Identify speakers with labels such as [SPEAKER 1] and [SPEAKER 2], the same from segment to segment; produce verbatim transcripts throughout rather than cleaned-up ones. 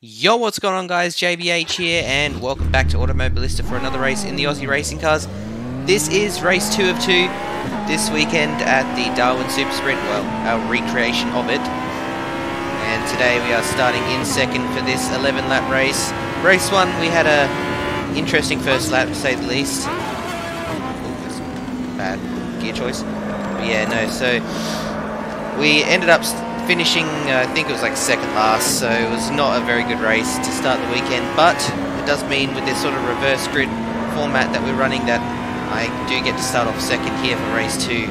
[SPEAKER 1] Yo, what's going on guys, J B H here and welcome back to Automobilista for another race in the Aussie Racing Cars. This is race two of two this weekend at the Darwin Super Sprint, well, our recreation of it. And today we are starting in second for this eleven lap race. Race one, we had a interesting first lap to say the least. Ooh, that's bad gear choice. But yeah, no, so we ended up finishing, uh, I think it was like second last, so it was not a very good race to start the weekend, but it does mean with this sort of reverse grid format that we're running that I do get to start off second here for race two.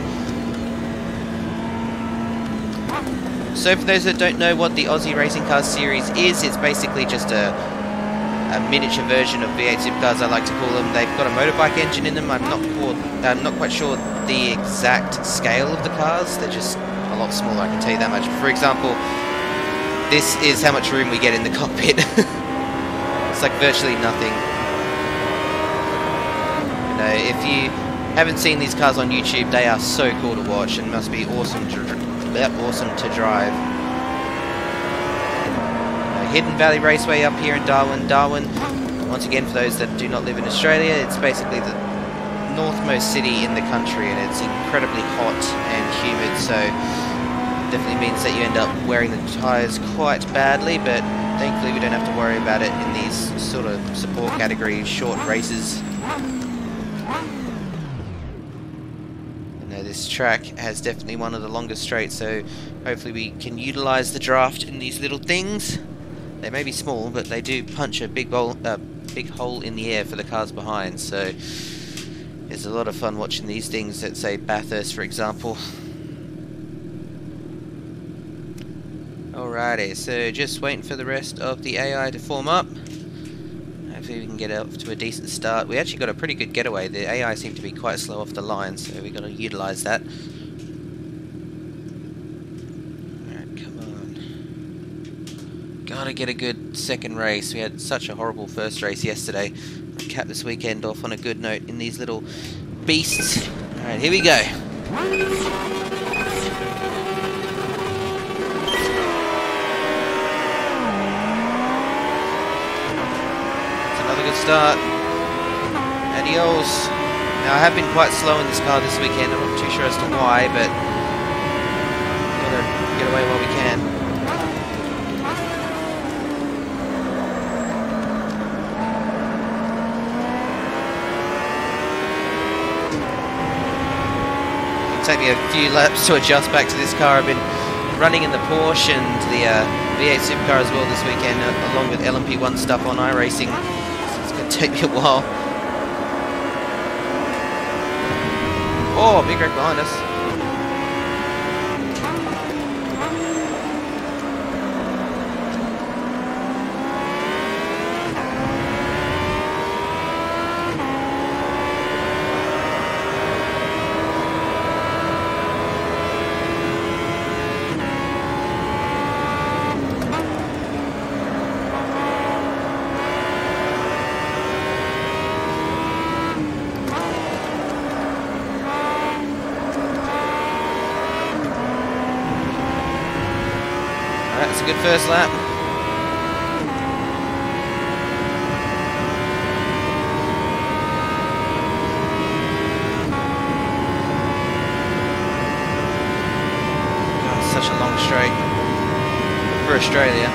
[SPEAKER 1] So for those that don't know what the Aussie Racing Cars series is, it's basically just a, a miniature version of V eight Supercars, I like to call them. They've got a motorbike engine in them. I'm not, called, I'm not quite sure the exact scale of the cars, they're just a lot smaller, I can tell you that much. For example, this is how much room we get in the cockpit. It's like virtually nothing. You know, if you haven't seen these cars on YouTube, they are so cool to watch and must be awesome to, awesome to drive. Uh, Hidden Valley Raceway up here in Darwin. Darwin, once again, for those that do not live in Australia, it's basically the northmost city in the country, and it's incredibly hot and humid, so definitely means that you end up wearing the tyres quite badly, but thankfully we don't have to worry about it in these sort of support category short races. You know, this track has definitely one of the longest straights, so hopefully we can utilise the draft in these little things. They may be small, but they do punch a big hole, uh, big hole in the air for the cars behind, so it's a lot of fun watching these things at, say, Bathurst, for example. Alrighty, so just waiting for the rest of the A I to form up. Hopefully we can get off to a decent start. We actually got a pretty good getaway. The A I seemed to be quite slow off the line, so we've got to utilise that. Alright, come on. Gotta get a good second race. We had such a horrible first race yesterday. Cap this weekend off on a good note in these little beasts. Alright, here we go. It's another good start. Adios. Now I have been quite slow in this car this weekend. I'm not too sure as to why, but gotta get away while we can. Take me a few laps to adjust back to this car. I've been running in the Porsche and the uh, V eight Supercar as well this weekend, uh, along with L M P one stuff on iRacing. So it's going to take me a while. Oh, big wreck behind us. That's a good first lap. Oh, such a long straight for Australia.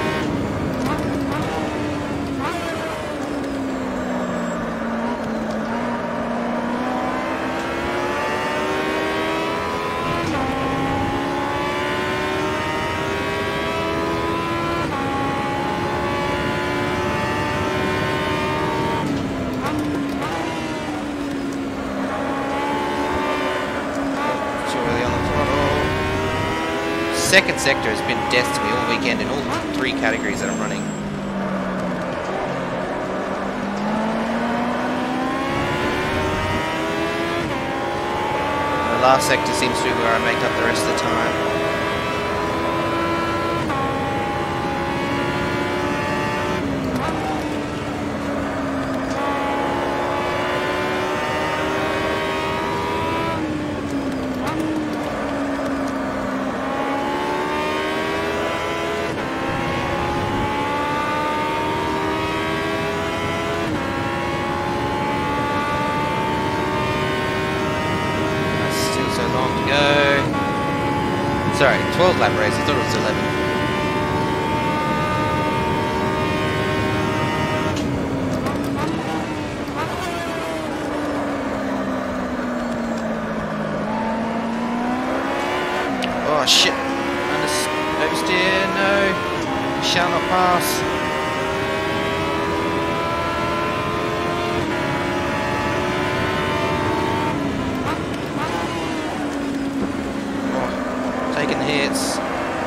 [SPEAKER 1] Second sector has been death to me all weekend in all three categories that I'm running. The last sector seems to be where I make up the rest of the time. twelve lap race. I thought it was eleven. Oh shit! Under oversteer, no! Shall not pass. Oh, taking hits.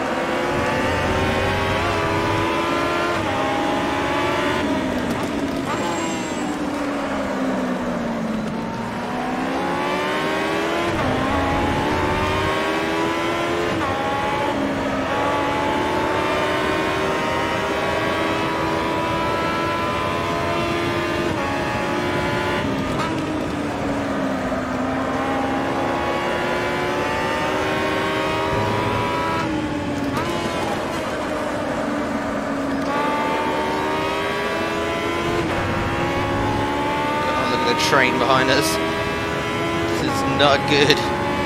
[SPEAKER 1] Train behind us. This is not good.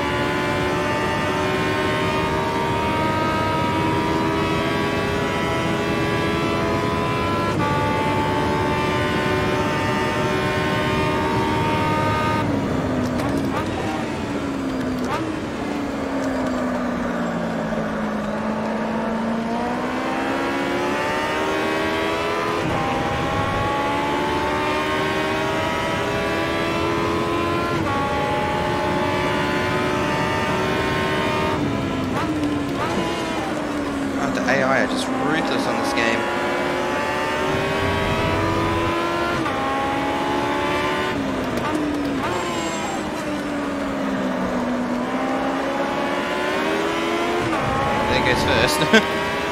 [SPEAKER 1] A I are just ruthless on this game. There goes first.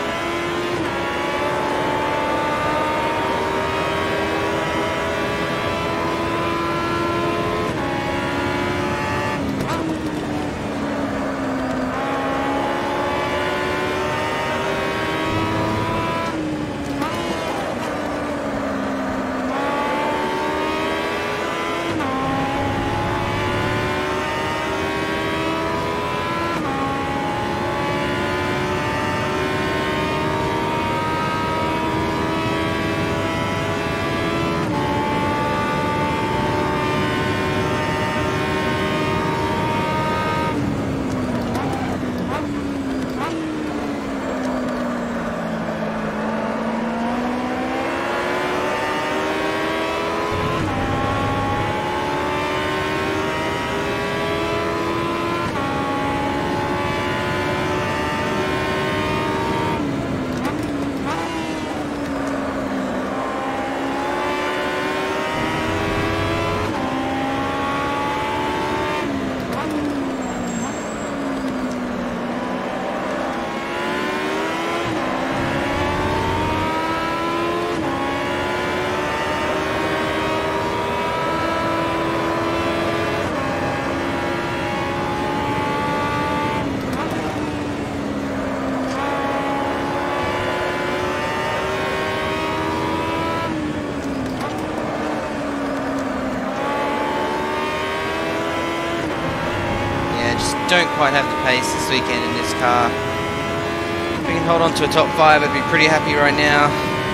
[SPEAKER 1] Don't quite have the pace this weekend in this car. If we can hold on to a top five, I'd be pretty happy right now.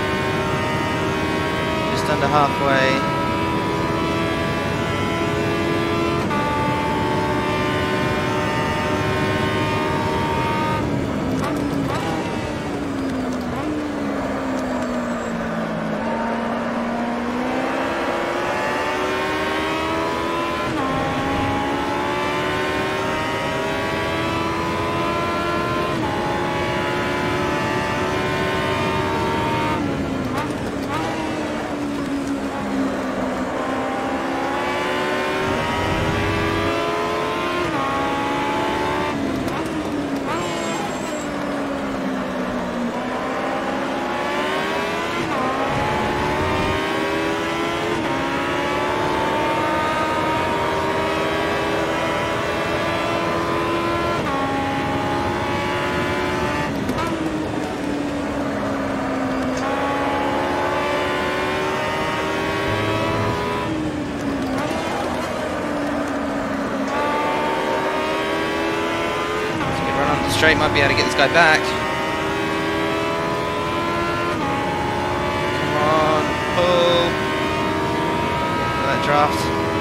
[SPEAKER 1] Just under halfway. straight, might be able to get this guy back. Come on, pull. That draft.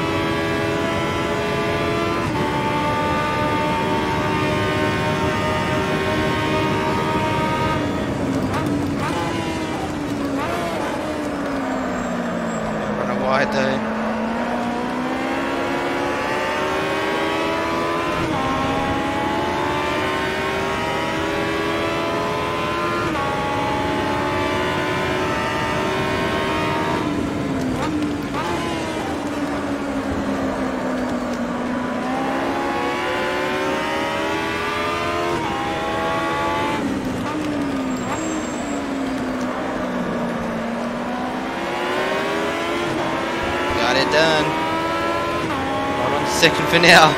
[SPEAKER 1] Run wide though. Done. Hold on a second for now.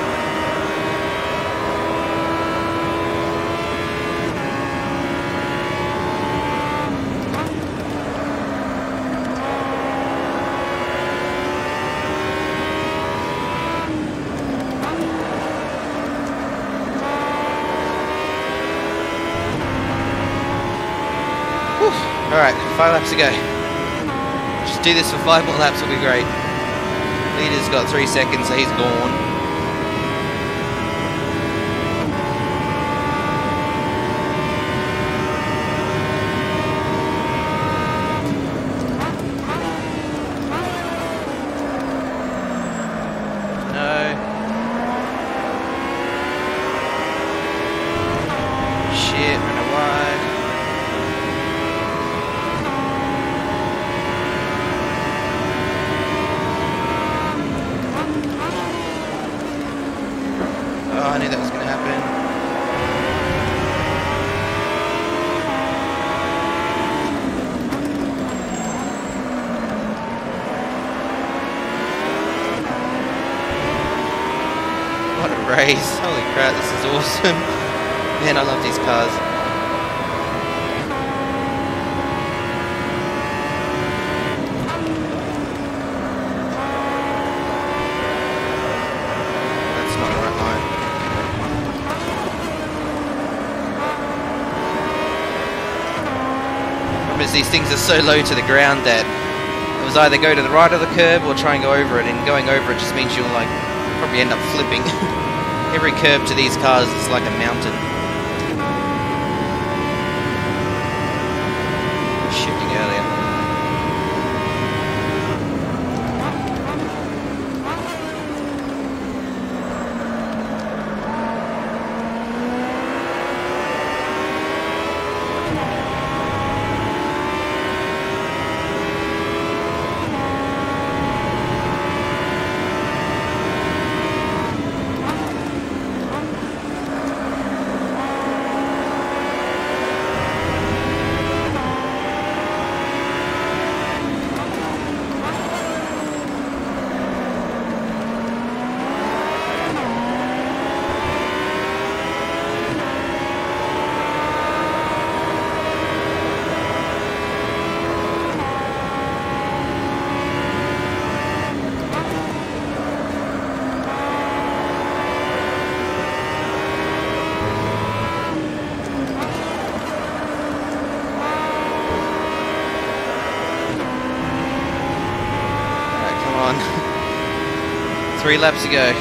[SPEAKER 1] Alright, five laps to go. Just do this for five more laps will be great. Leader's got three seconds, so he's gone. No. Shit, ran a wide. Oh, I knew that was going to happen. What a race. Holy crap, this is awesome. Man, I love these cars. That's not the right line. These things are so low to the ground that it was either go to the right of the curb or try and go over it, and going over it just means you'll like probably end up flipping. Every curb to these cars is like a mountain. Shifting earlier. Three laps to go.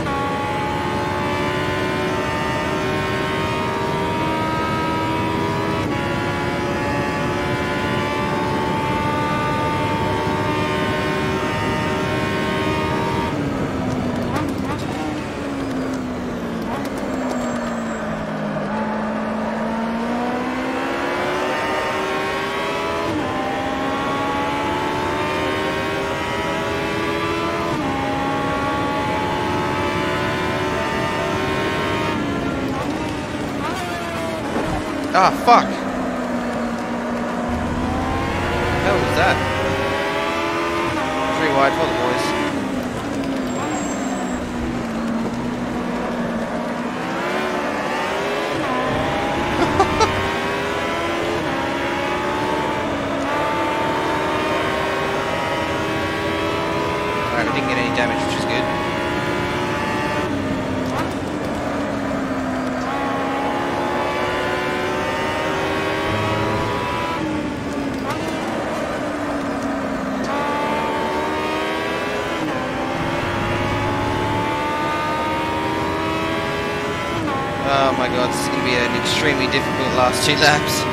[SPEAKER 1] Ah, fuck! What the hell was that? Three wide for the boys. Alright, we didn't get any damage, which is good. my god, this is going to be an extremely difficult last two laps.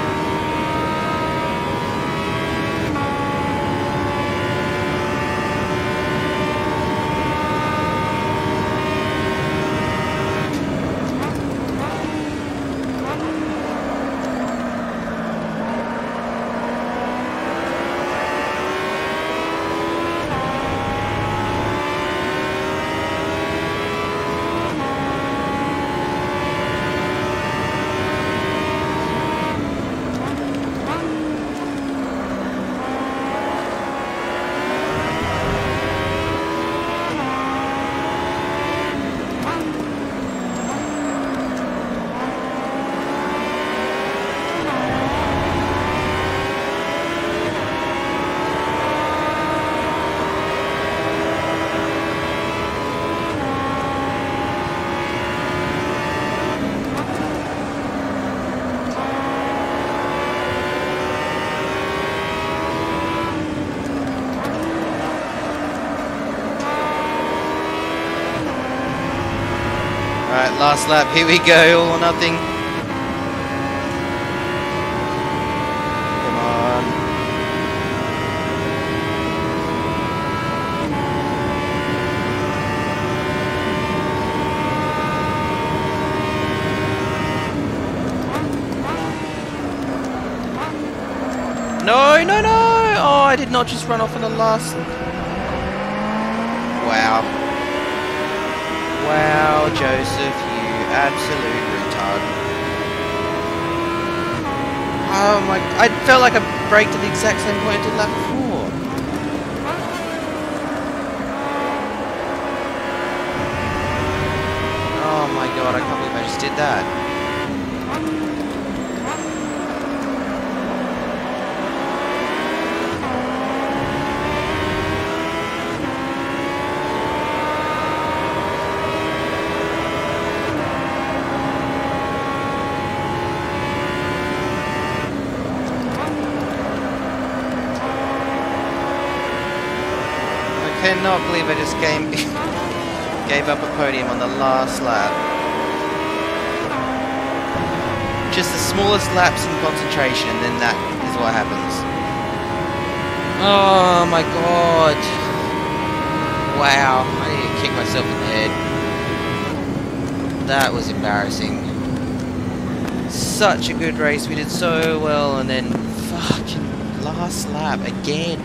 [SPEAKER 1] Alright, last lap, here we go, all or nothing. Come on. No, no, no! Oh, I did not just run off in the last... Wow. Wow, Joseph, you absolute retard. Oh my... I felt like I braked at the exact same point I did lap before. Oh my god, I can't believe I just did that. I cannot believe I just gave, gave up a podium on the last lap. Just the smallest lapse in concentration, and then that is what happens. Oh my god. Wow, I need to kick myself in the head. That was embarrassing. Such a good race, we did so well, and then fucking last lap again.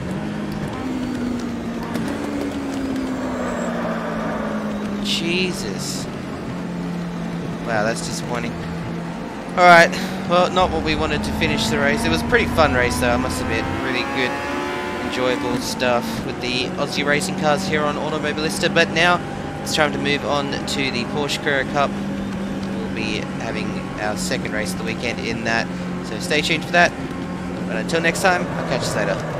[SPEAKER 1] Jesus. Wow, that's disappointing. Alright, well, not what we wanted to finish the race. It was a pretty fun race though, I must admit. Really good, enjoyable stuff with the Aussie Racing Cars here on Automobilista. But now, it's time to move on to the Porsche Carrera Cup. We'll be having our second race of the weekend in that. So stay tuned for that. But until next time, I'll catch you later.